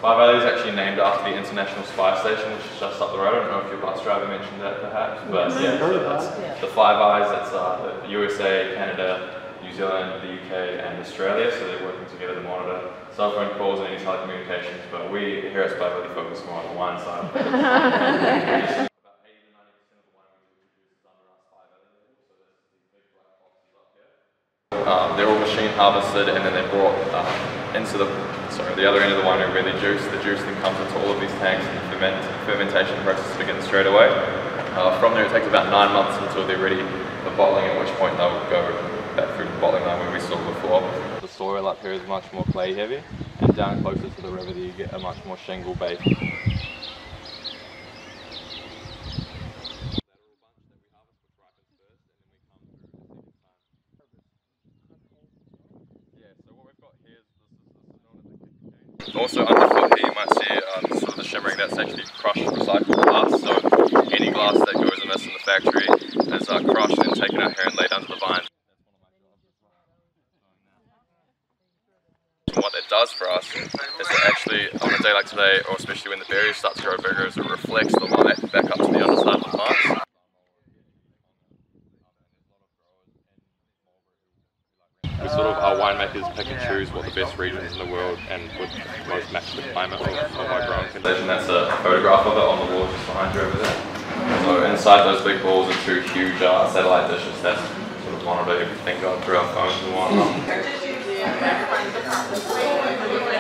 Spy Valley is actually named after the International Spy Station, which is just up the road. I don't know if your bus driver mentioned that perhaps, but yeah, so that's the Five Eyes. That's the USA, Canada, New Zealand, the UK, and Australia. So they're working together to monitor cell phone calls and any telecommunications. But we here at Spy Valley focus more on the wine side. They're all machine harvested, and then they're brought into the other end of the winery where the juice then comes into all of these tanks, and the fermentation process begins straight away. From there it takes about 9 months until they're ready for bottling, at which point they'll go back through the bottling line where we saw before. The soil up here is much more clay heavy, and down closer to the river you get a much more shingle base. Also underfoot here you might see sort of the shimmering, that's actually crushed recycled glass, so any glass that goes amiss in the factory is crushed and taken out here and laid under the vine. And what that does for us is that actually on a day like today, or especially when the berries start to grow bigger, is it reflects the light back up to the underside of the plants. We our winemakers pick and choose what the best regions in the world and would most match the climate of our growing conditions. That's a photograph of it on the wall just behind you over there. So inside those big balls are two huge satellite dishes that sort of monitor everything going through our phones and whatnot.